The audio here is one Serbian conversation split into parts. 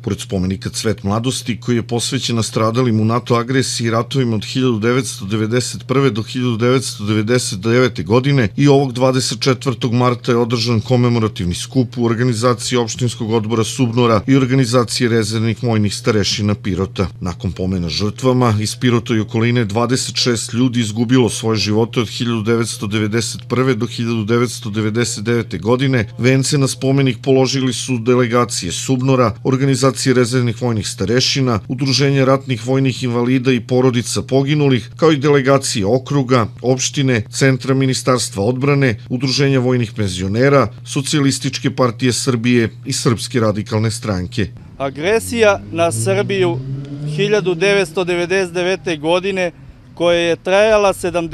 Pored spomenika Cvet mladosti, koji je posvećen stradalim u NATO agresiji i ratovima od 1991. do 1999. godine, i ovog 24. marta je održan komemorativni skup u organizaciji opštinskog odbora Subnora i organizacije rezervnih vojnih starešina Pirota. Nakon pomena žrtvama, iz Pirota i okoline 26 ljudi izgubilo svoje živote od 1991. do 1999. godine. Vence na spomenik položili su delegacije Subnora, organizacije rezervnih vojnih starešina, Udruženja ratnih vojnih invalida i porodica poginulih, kao i delegacije okruga, opštine, Centra Ministarstva odbrane, Udruženja vojnih penzionera, Socijalističke partije Srbije i Srpske radikalne stranke. Agresija na Srbiju 1999. godine, koja je trajala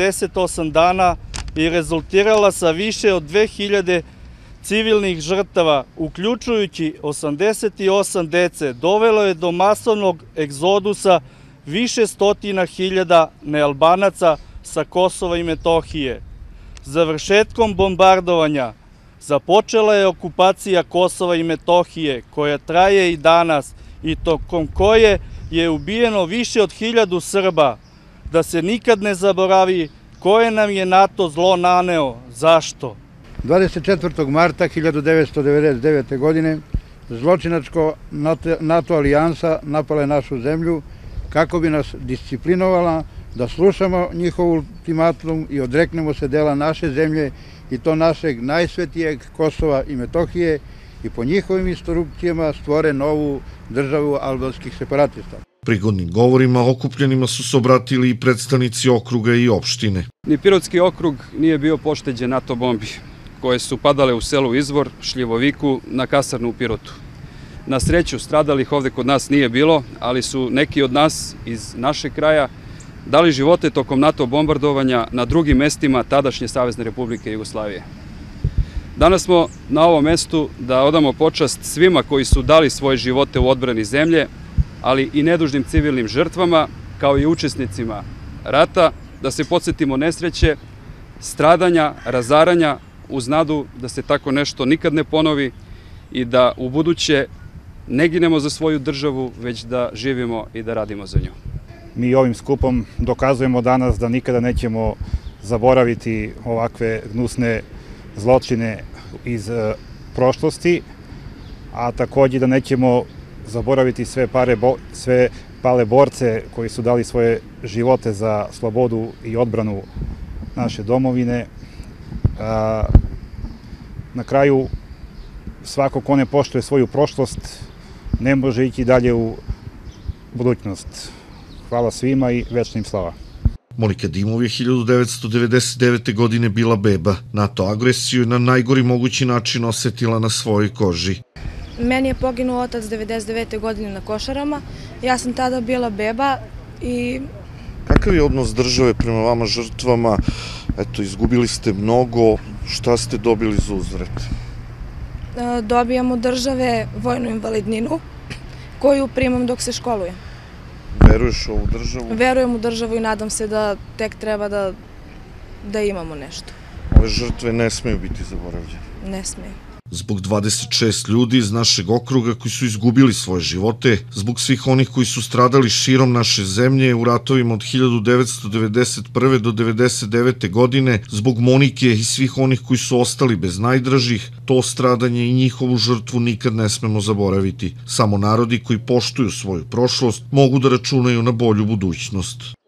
78 dana i rezultirala sa više od 2000 civilnih žrtava, uključujući 88 dece, dovelo je do masovnog egzodusa više stotina hiljada nealbanaca sa Kosova i Metohije. Završetkom bombardovanja započela je okupacija Kosova i Metohije, koja traje i danas i tokom koje je ubijeno više od 1000 Srba. Da se nikad ne zaboravi koje nam je NATO zlo naneo. Zašto? 24. marta 1999. godine zločinačko NATO alijansa napala je našu zemlju kako bi nas disciplinovala da slušamo njihov ultimatum i odreknemo se dela naše zemlje, i to našeg najsvetijeg Kosova i Metohije, i po njihovim instrukcijama stvore novu državu albanskih separatista. Prigodnim govorima okupljenima su se obratili i predstavnici okruga i opštine. Ni Pirotski okrug nije bio pošteđen NATO bombi, koje su padale u selu Izvor, Šljivoviku, na kasarnu u Pirotu. Na sreću, stradalih ovde kod nas nije bilo, ali su neki od nas iz našeg kraja dali živote tokom NATO bombardovanja na drugim mestima tadašnje Savezne Republike Jugoslavije. Danas smo na ovom mestu da odamo počast svima koji su dali svoje živote u odbrani zemlje, ali i nedužnim civilnim žrtvama, kao i učesnicima rata, da se podsjetimo nesreće, stradanja, razaranja, uz nadu da se tako nešto nikad ne ponovi i da u buduće ne ginemo za svoju državu, već da živimo i da radimo za nju. Mi ovim skupom dokazujemo danas da nikada nećemo zaboraviti ovakve gnusne zločine iz prošlosti, a takođe da nećemo zaboraviti sve pale borce koji su dali svoje živote za slobodu i odbranu naše domovine. Na kraju, svako ko ne poštuje svoju prošlost ne može ići dalje u budućnost. Hvala svima i večna im slava. Monika Dimov je 1999. godine bila beba. NATO agresiju je na najgori mogući način osetila na svojoj koži. Meni je poginuo otac 99. godine na Košarama. Ja sam tada bila beba i... Kakav je odnos države prema vama žrtvama? Eto, izgubili ste mnogo. Šta ste dobili za uzvrat? Dobijam od države vojnu invalidninu koju primam dok se školujem. Veruješ u ovu državu? Verujem u državu i nadam se da tek treba da imamo nešto. Ove žrtve ne smeju biti zaboravljene. Ne smeju. Zbog 26 ljudi iz našeg okruga koji su izgubili svoje živote, zbog svih onih koji su stradali širom naše zemlje u ratovima od 1991. do 1999. godine, zbog Monike i svih onih koji su ostali bez najdražih, to stradanje i njihovu žrtvu nikad ne smemo zaboraviti. Samo narodi koji poštuju svoju prošlost mogu da računaju na bolju budućnost.